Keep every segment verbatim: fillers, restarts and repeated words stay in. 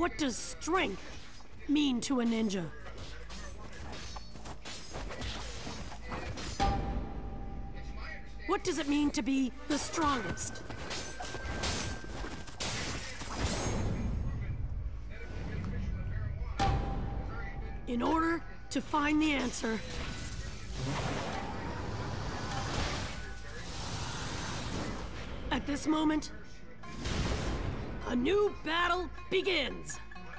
What does strength mean to a ninja? What does it mean to be the strongest? In order to find the answer, at this moment, a new battle begins!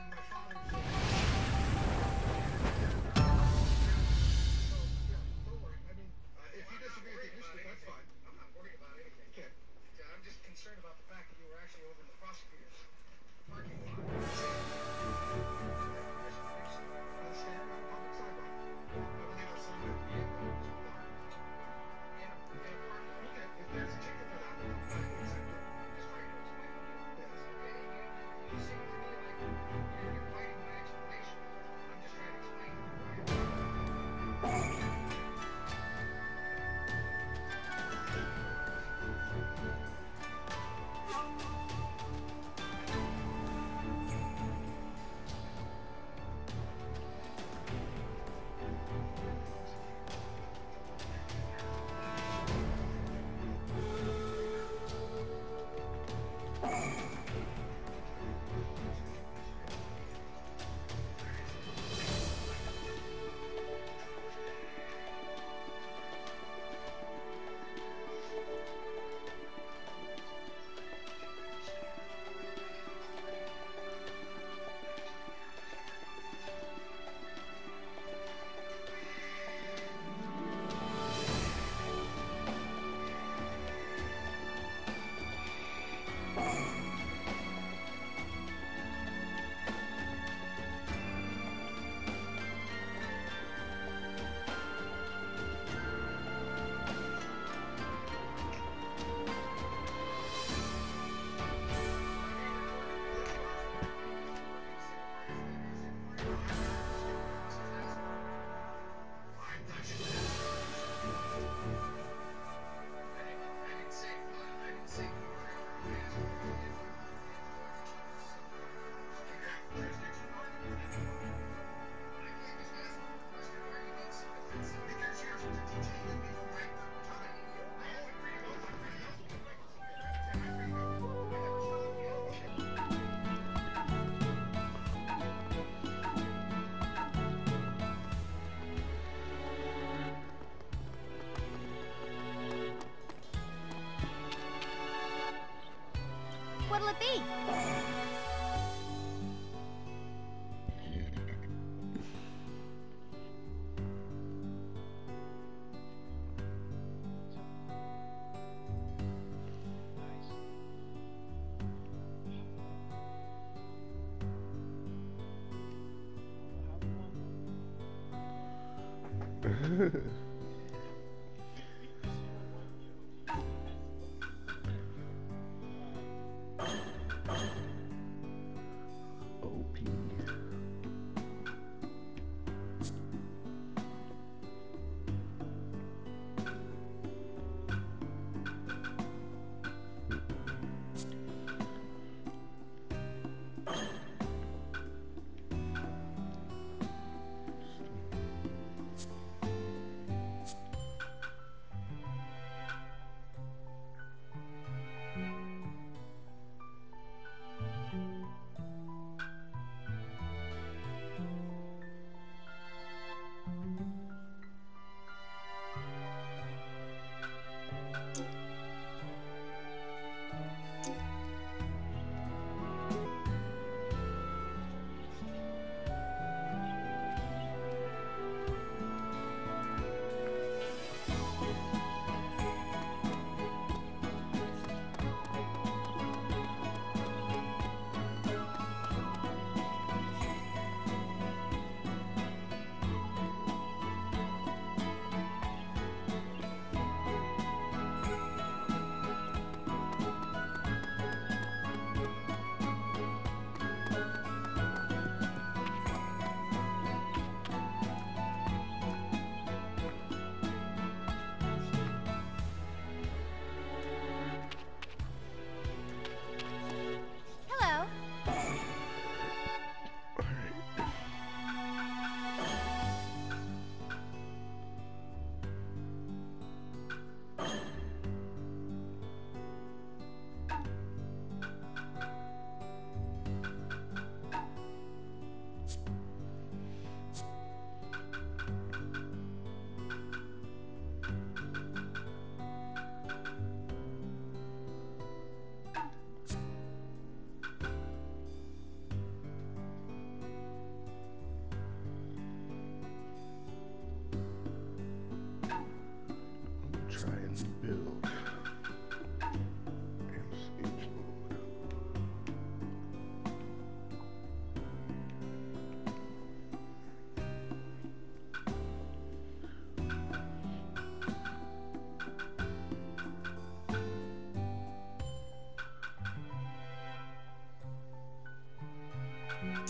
What'll it be?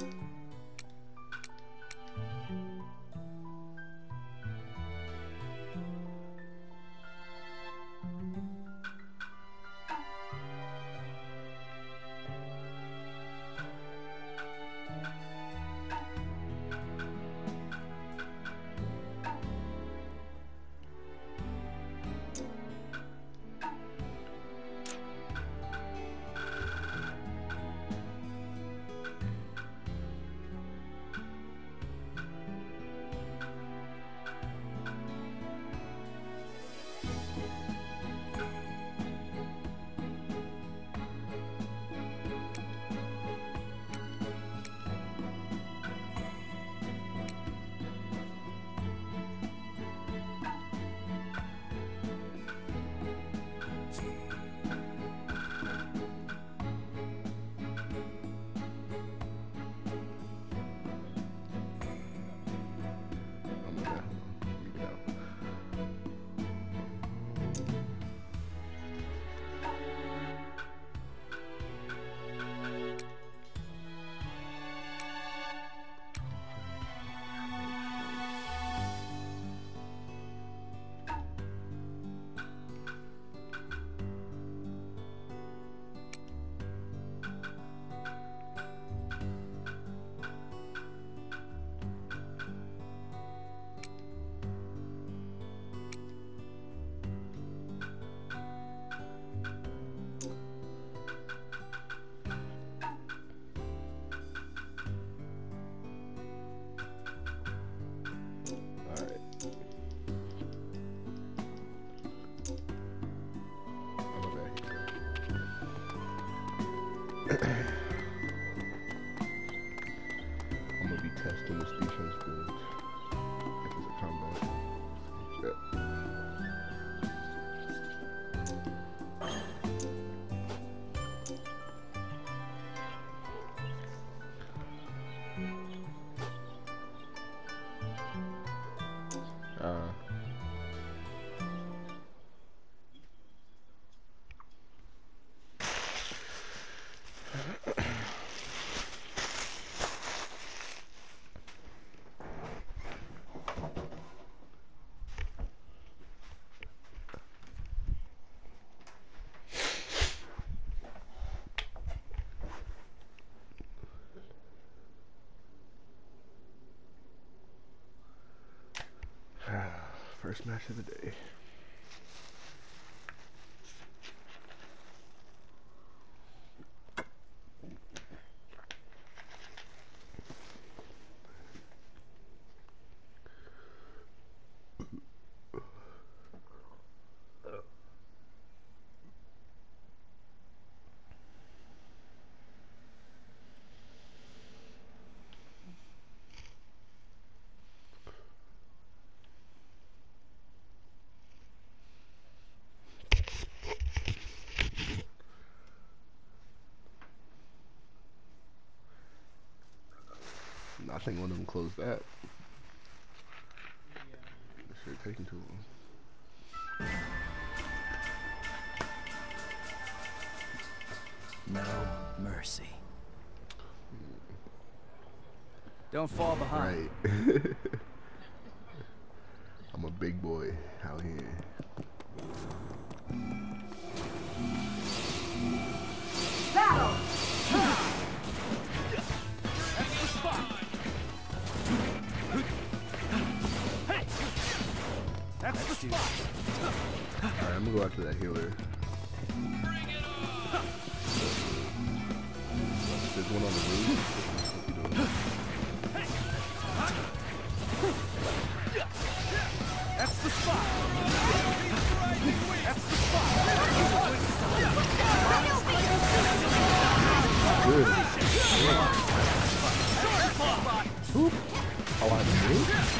I'm gonna be testing this defense build. If it's a combat. Yeah. Uh First match of the day. I think one of them closed that. This shit taking too long. No mercy. Don't fall behind. Right. I'm a big boy out here. Battle! That's the spot. Alright, I'm gonna go after that healer. There's one on the roof. What's he doing? That's the spot. That's the spot. Good. Oop. Oh, I have to move?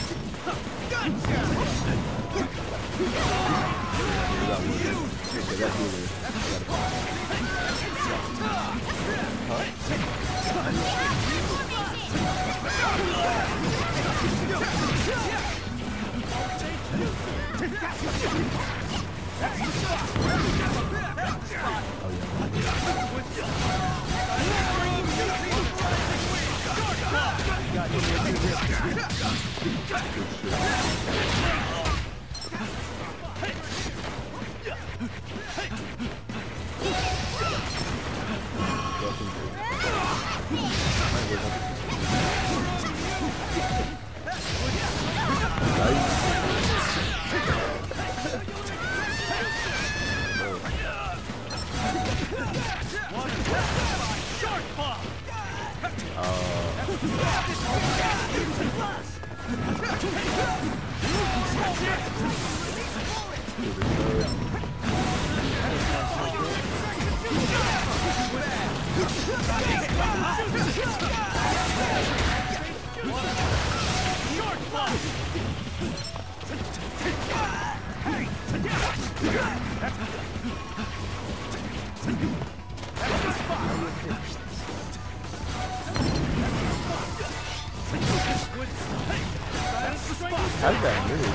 How did that move?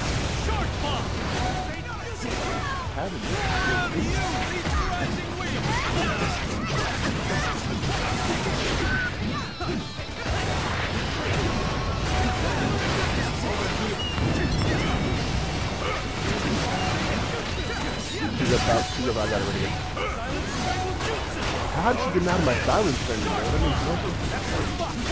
How did that She's about, she's about, I got it ready. How did she get out of my silence thing, bro? That makes no sense.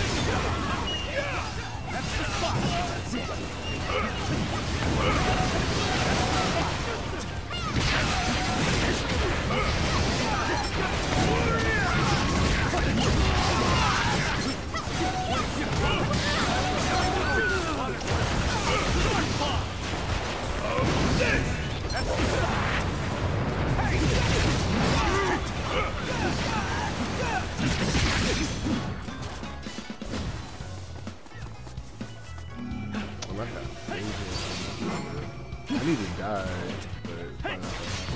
I need to die, but uh,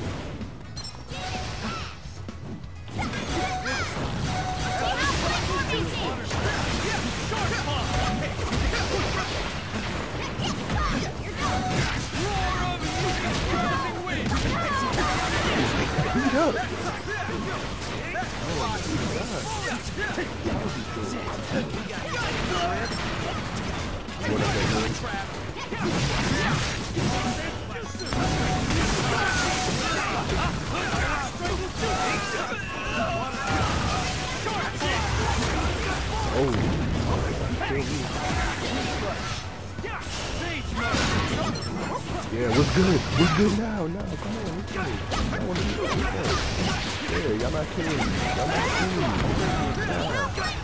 beat up. Oh my god. That would be cool. What up, that oh, yeah, what's good? What's good now? No, come on, what's good? I want to do it. Yeah, y'all not kidding. Y'all not kidding. Y'all not kidding.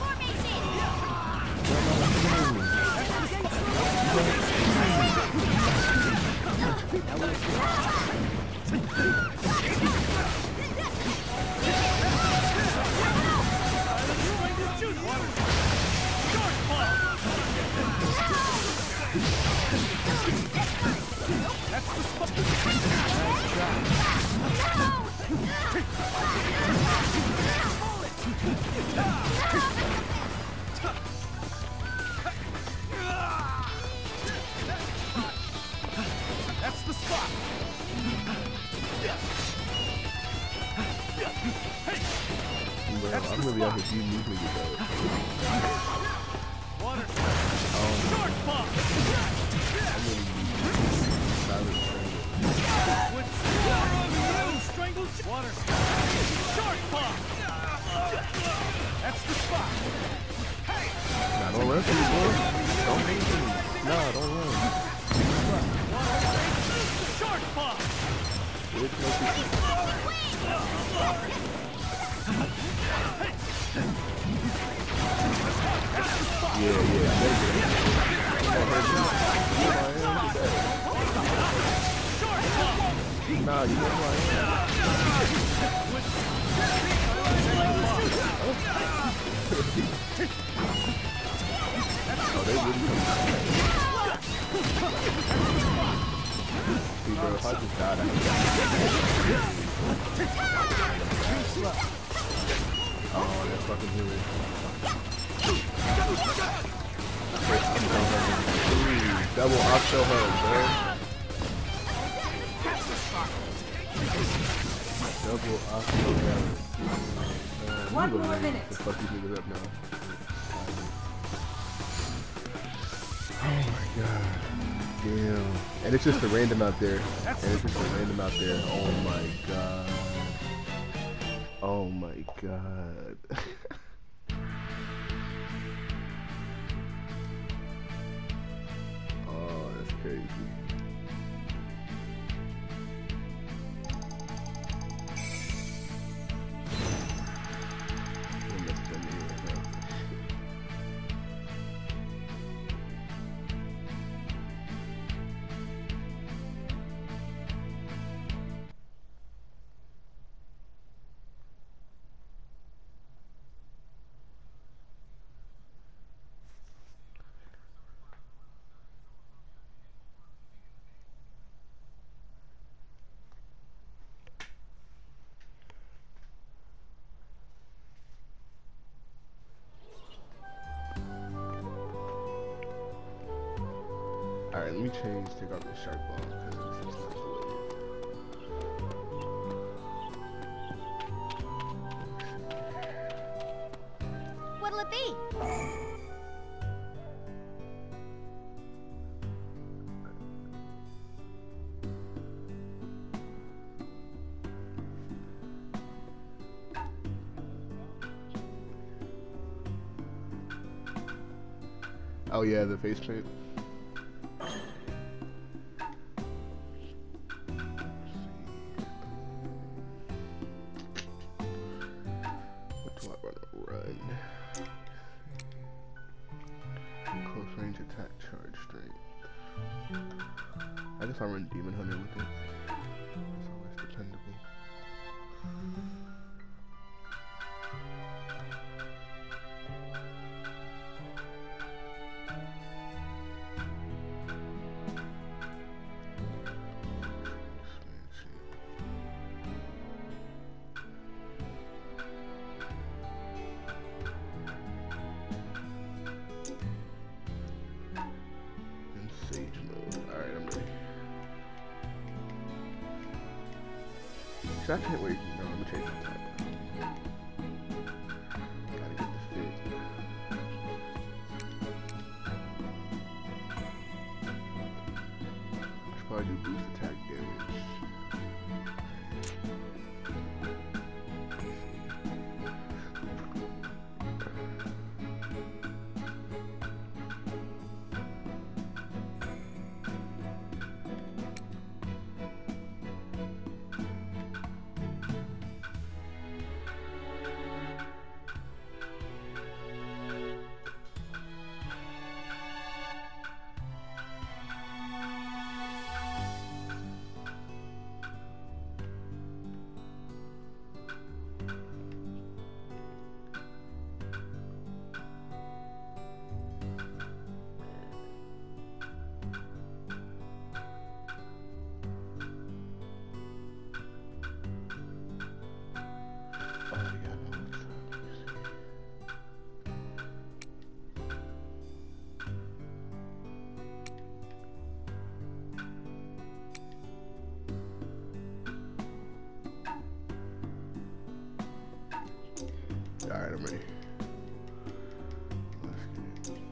That's the spot. Bro, I'm gonna be out here beating these niggas out. Water. Um, Short pop. I'm gonna be silent strangle. With water strangle. Water. Short pop. That's the spot. Hey. Nah, don't run from me, boy. Don't make me. Nah, don't run. Short pop. Bitch, no shit. Yeah, yeah, I better get it. Nah, you know who I am. Oh, they really come back. See, bro, if I just died, I have oh, that's fucking human. Ooh, double octo hug, bro. Double octo hug. Uh, One more minute. The fuck you niggas up now. And it's just a random out there. And it's just a random out there. Oh my god. Oh my god. Oh, that's crazy. Alright, let me change, take out the shark ball, because this is not the way. What'll it be? Oh yeah, the face paint. I guess I'll run Demon Hunter with it. It's always dependable. I can't wait. No, I'm gonna change my top. Gotta get the fit. I should probably do boost attack damage. Alright, I'm ready. Let's get it.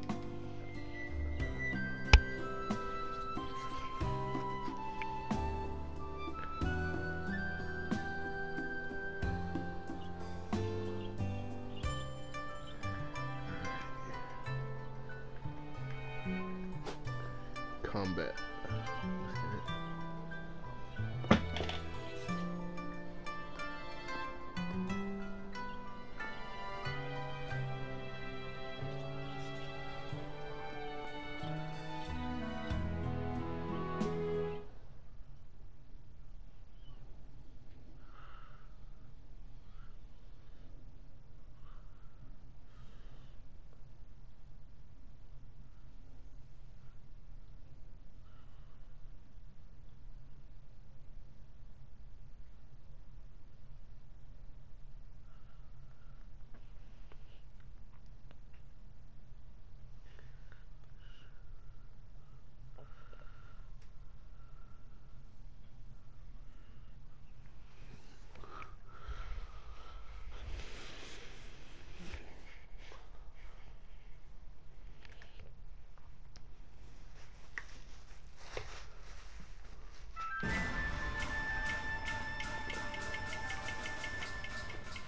Combat. Let's get it.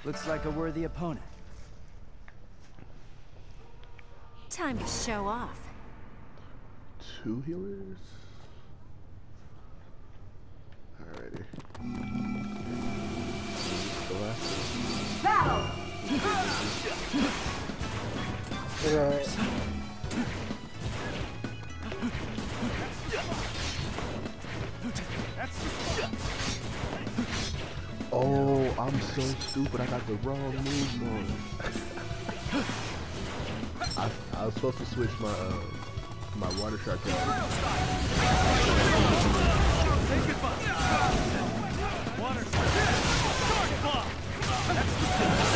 Looks like a worthy opponent. Time to show off. Two healers. Alrighty. The last one. Alright. Oh, I'm so stupid. I got the wrong moves on. I, I was supposed to switch my uh, my water shark out. Say goodbye. Water shark. Shark claw. That's the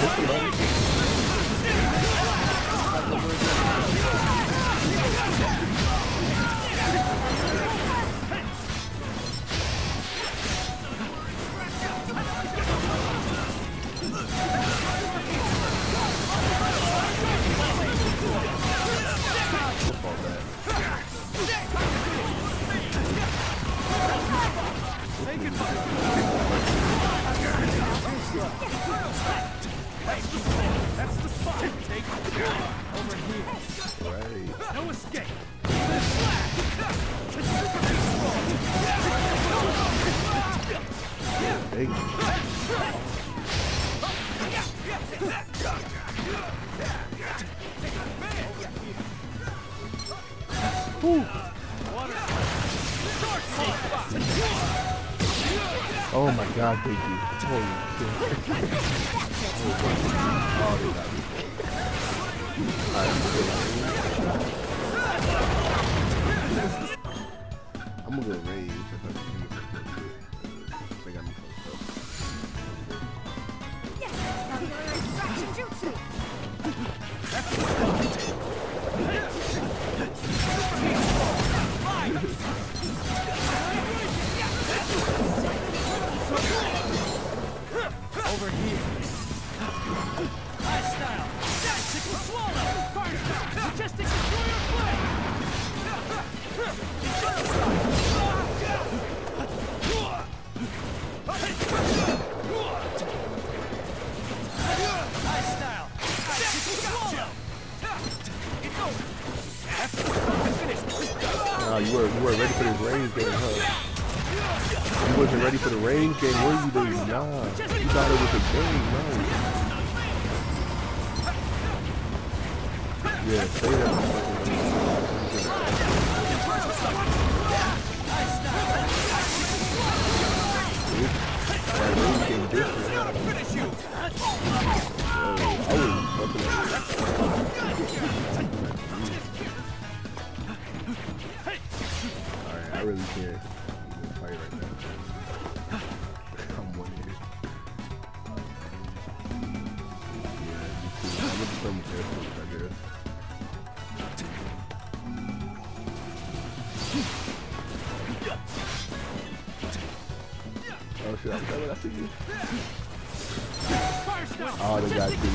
Say goodbye. That's the spot. Take over here. Right. No escape. Hey. Woo. Oh my god, thank you. Holy shit. Oh, they got me. Alright, I'm gonna go rage. They got me fucked up. Yes, cellular extraction jutsu. Over here. High style. Tactical swallow. Car style. Majestic destroyer flame. High style. Tactical swallow. It's over. That's the finish. Nah, you weren't you weren't ready for this range game, huh? You wasn't ready for the range game, were you, baby? Nah. You thought it was a game, no. Yeah, say that. That range game different, huh? Oh, I was fucking up. Alright, I really can't even fight right now. I'm one here. Yeah, me too. I'm gonna become careful, I guess. Oh shit, I'm coming, I see you. Oh, they got you.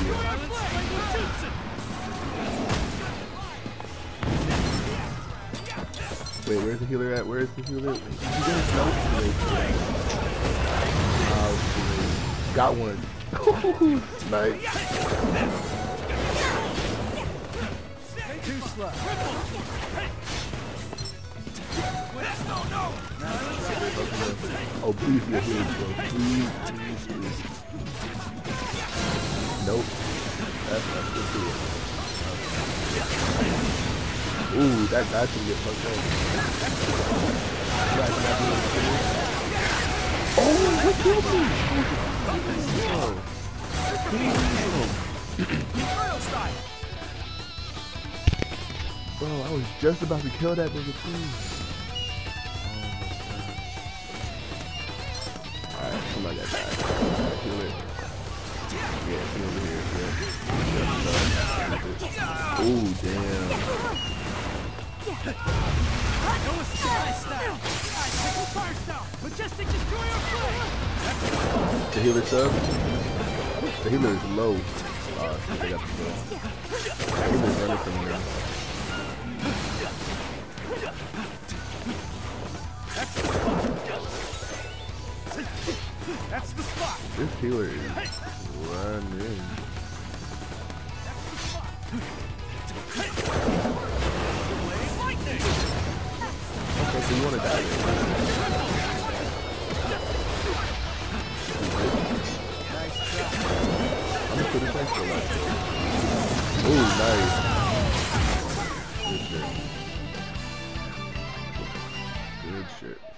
Wait, where's the healer at? Where's the healer? You guys know? Oh, got one. Nice. Too slow. Oh, please be a healer, bro. Please, please, please. Nope. That's not good too. Ooh, that guy can get fucked up. Oh, what killed me? Bro, I was just about to kill that nigga too. Alright, somebody got died. Alright, heal it. Yeah, he over here. Yeah. Ooh, damn. The healer sub? The healer is low. Oh, they got the kill. The healer's running from here. That's the spot. This healer is man. Yeah. Okay, so you want to die? I'm gonna put it back for that. Ooh, nice. Good shit. Good shit.